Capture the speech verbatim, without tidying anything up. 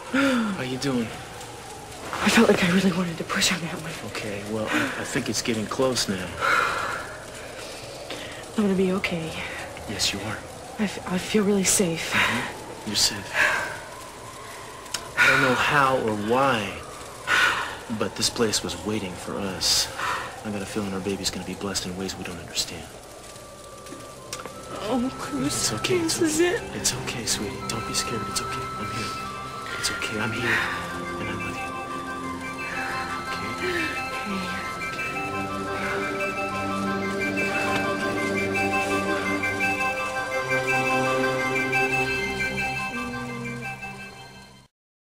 How you doing? I felt like I really wanted to push on that one. Okay, well, I, I think it's getting close now. I'm gonna be okay. Yes, you are. I, f I feel really safe. Mm-hmm. You're safe. I don't know how or why, but this place was waiting for us. I got a feeling our baby's gonna be blessed in ways we don't understand. Oh, Cruz. It's okay. This It's is okay. it. It's okay, sweetie. Don't be scared. It's okay. I'm here. It's okay. I'm here.